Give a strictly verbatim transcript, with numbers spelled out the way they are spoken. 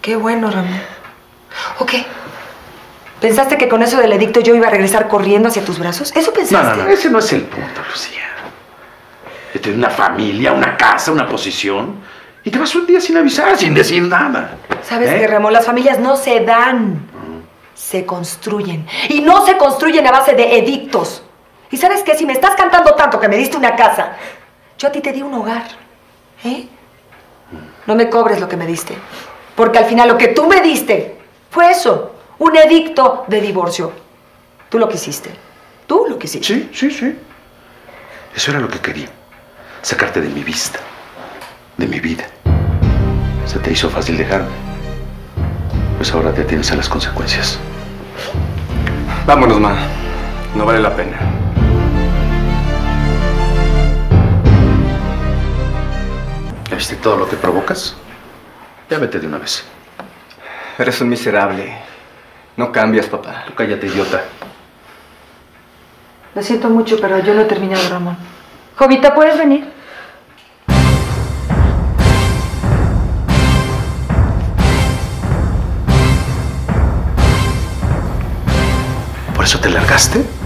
Qué bueno, Ramón. ¿O qué? ¿Pensaste que con eso del edicto yo iba a regresar corriendo hacia tus brazos? ¿Eso pensaste? No, no, no, ese no es el punto, Lucía. De tener una familia, una casa, una posición, y te vas un día sin avisar, sin decir nada. ¿Sabes ¿Eh? qué, Ramón? Las familias no se dan, uh-huh. se construyen. Y no se construyen a base de edictos. ¿Y sabes qué? Si me estás cantando tanto que me diste una casa, yo a ti te di un hogar. ¿Eh? No me cobres lo que me diste. Porque al final lo que tú me diste fue eso. Un edicto de divorcio. Tú lo quisiste. Tú lo quisiste. Sí, sí, sí. Eso era lo que quería. Sacarte de mi vista. De mi vida. Se te hizo fácil dejarme. Pues ahora te atienes a las consecuencias. Vámonos, ma. No vale la pena. ¿Ya viste todo lo que provocas? Ya vete de una vez. Eres un miserable. No cambias, papá. Tú cállate, idiota. Lo siento mucho, pero yo no he terminado, Ramón. Jovita, ¿puedes venir? ¿Por eso te largaste?